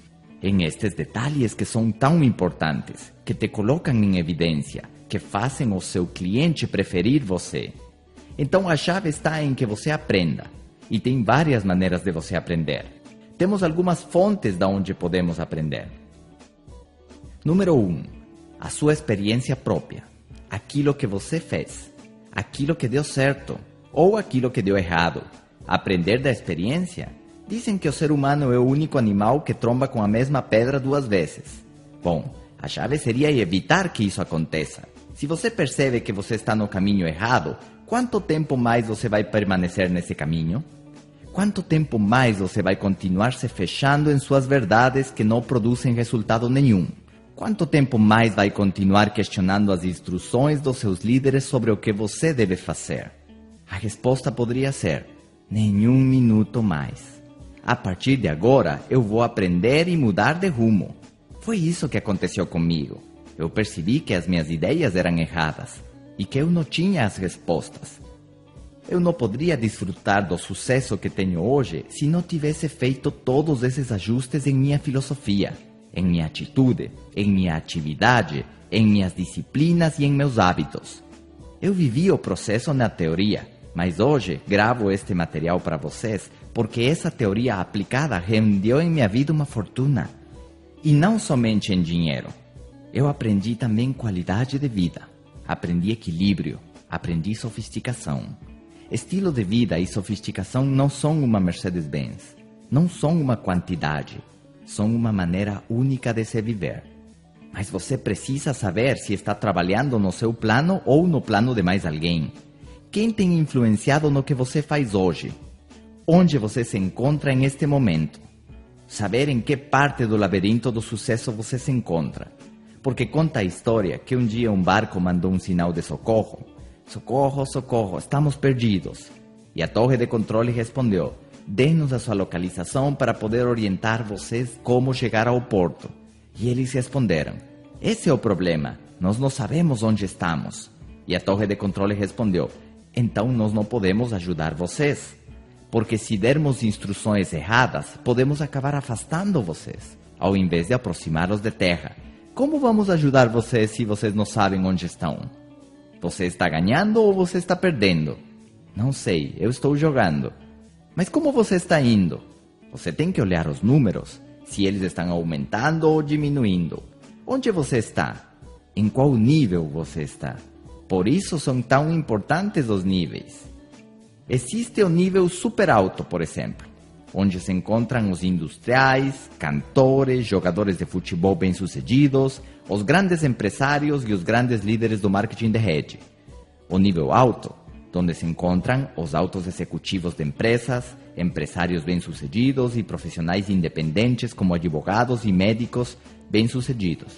Em estes detalhes que são tão importantes, que te colocam em evidência, que fazem o seu cliente preferir você. Então a chave está em que você aprenda, e tem várias maneiras de você aprender. Temos algumas fontes da onde podemos aprender. Número um, a sua experiência própria, aquilo que você fez. Aquilo que deu certo, ou aquilo que deu errado. Aprender da experiência? Dizem que o ser humano é o único animal que tromba com a mesma pedra duas vezes. Bom, a chave seria evitar que isso aconteça. Se você percebe que você está no caminho errado, quanto tempo mais você vai permanecer nesse caminho? Quanto tempo mais você vai continuar se fechando em suas verdades que não produzem resultado nenhum? Quanto tempo mais vai continuar questionando as instruções dos seus líderes sobre o que você deve fazer? A resposta poderia ser: nenhum minuto mais. A partir de agora, eu vou aprender e mudar de rumo. Foi isso que aconteceu comigo. Eu percebi que as minhas ideias eram erradas e que eu não tinha as respostas. Eu não poderia desfrutar do sucesso que tenho hoje se não tivesse feito todos esses ajustes em minha filosofia, em minha atitude, em minha atividade, em minhas disciplinas e em meus hábitos. Eu vivi o processo na teoria, mas hoje gravo este material para vocês porque essa teoria aplicada rendeu em minha vida uma fortuna. E não somente em dinheiro. Eu aprendi também qualidade de vida, aprendi equilíbrio, aprendi sofisticação. Estilo de vida e sofisticação não são uma Mercedes-Benz, não são uma quantidade, são uma maneira única de se viver. Mas você precisa saber se está trabalhando no seu plano ou no plano de mais alguém. Quem tem influenciado no que você faz hoje? Onde você se encontra em este momento? Saber em que parte do labirinto do sucesso você se encontra. Porque conta a história que um dia um barco mandou um sinal de socorro. Socorro, socorro, estamos perdidos. E a torre de controle respondeu: dê-nos a sua localização para poder orientar vocês como chegar ao porto. E eles responderam: esse é o problema, nós não sabemos onde estamos. E a torre de controle respondeu: então nós não podemos ajudar vocês. Porque se dermos instruções erradas, podemos acabar afastando vocês, ao invés de aproximá-los de terra. Como vamos ajudar vocês se vocês não sabem onde estão? Você está ganhando ou você está perdendo? Não sei, eu estou jogando. Mas como você está indo? Você tem que olhar os números, se eles estão aumentando ou diminuindo. Onde você está? Em qual nível você está? Por isso são tão importantes os níveis. Existe o nível super alto, por exemplo, onde se encontram os industriais, cantores, jogadores de futebol bem-sucedidos, os grandes empresários e os grandes líderes do marketing de rede. O nível alto, onde se encontram os altos executivos de empresas, empresários bem-sucedidos e profissionais independentes como advogados e médicos bem-sucedidos.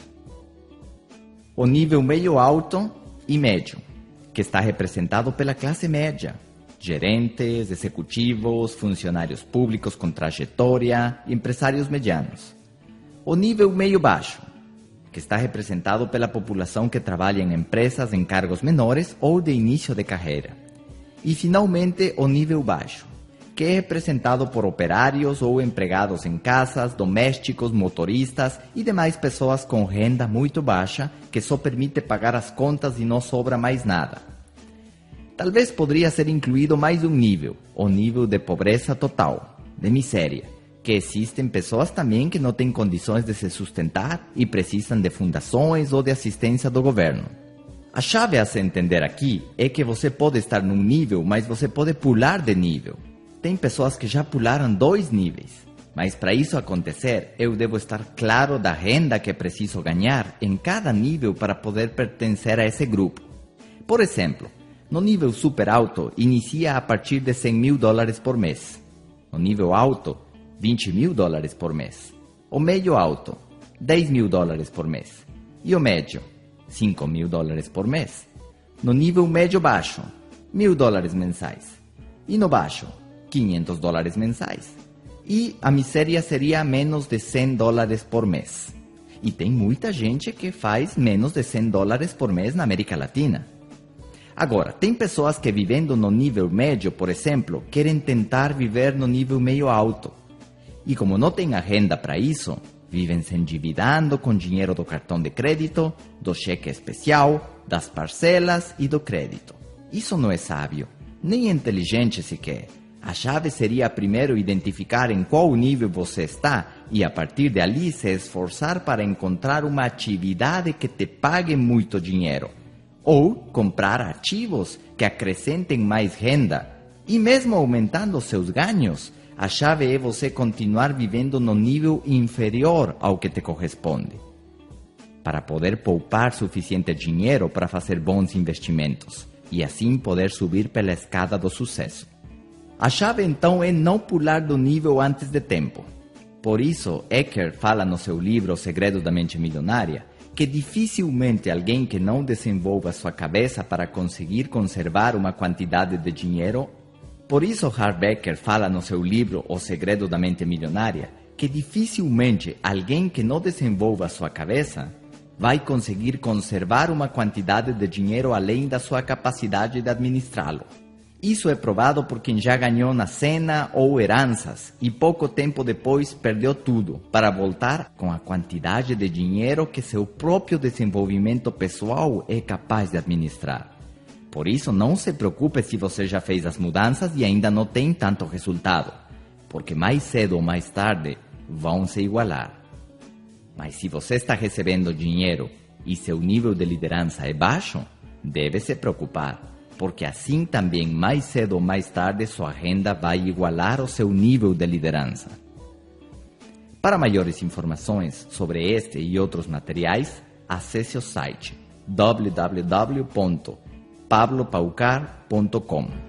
O nível meio alto e médio, que está representado pela classe média. Gerentes, executivos, funcionários públicos com trajetória e empresários medianos. O nível meio baixo, que está representado pela população que trabalha em empresas em cargos menores ou de início de carreira. E, finalmente, o nível baixo, que é representado por operários ou empregados em casas, domésticos, motoristas e demais pessoas com renda muito baixa que só permite pagar as contas e não sobra mais nada. Talvez poderia ser incluído mais um nível, o nível de pobreza total, de miséria, que existem pessoas também que não têm condições de se sustentar e precisam de fundações ou de assistência do governo. A chave a se entender aqui é que você pode estar num nível, mas você pode pular de nível. Tem pessoas que já pularam dois níveis, mas para isso acontecer, eu devo estar claro da renda que preciso ganhar em cada nível para poder pertencer a esse grupo. Por exemplo, no nível super alto, inicia a partir de cem mil dólares por mês. No nível alto, vinte mil dólares por mês. O médio alto, dez mil dólares por mês. E o médio, cinco mil dólares por mês. No nível médio baixo, mil dólares mensais. E no baixo, quinhentos dólares mensais. E a miséria seria menos de cem dólares por mês. E tem muita gente que faz menos de cem dólares por mês na América Latina. Agora, tem pessoas que vivendo no nível médio, por exemplo, querem tentar viver no nível meio alto. E como não têm a renda para isso, vivem se endividando com dinheiro do cartão de crédito, do cheque especial, das parcelas e do crédito. Isso não é sábio, nem inteligente sequer. A chave seria primeiro identificar em qual nível você está e a partir de ali se esforçar para encontrar uma atividade que te pague muito dinheiro. Ou comprar ativos que acrescentem mais renda. E mesmo aumentando seus ganhos, a chave é você continuar vivendo no nível inferior ao que te corresponde, para poder poupar suficiente dinheiro para fazer bons investimentos e assim poder subir pela escada do sucesso. A chave então é não pular do nível antes de tempo. Por isso, Eckhart fala no seu livro O Segredo da Mente Milionária que dificilmente alguém que não desenvolva sua cabeça para conseguir conservar uma quantidade de dinheiro. Por isso, Harv Eker fala no seu livro O Segredo da Mente Milionária que dificilmente alguém que não desenvolva sua cabeça vai conseguir conservar uma quantidade de dinheiro além da sua capacidade de administrá-lo. Isso é provado por quem já ganhou na cena ou heranças e pouco tempo depois perdeu tudo para voltar com a quantidade de dinheiro que seu próprio desenvolvimento pessoal é capaz de administrar. Por isso, não se preocupe se você já fez as mudanças e ainda não tem tanto resultado, porque mais cedo ou mais tarde vão se igualar. Mas se você está recebendo dinheiro e seu nível de liderança é baixo, deve se preocupar, porque assim também mais cedo ou mais tarde sua renda vai igualar o seu nível de liderança. Para maiores informações sobre este e outros materiais, acesse o site w w w ponto pablo paucar ponto com.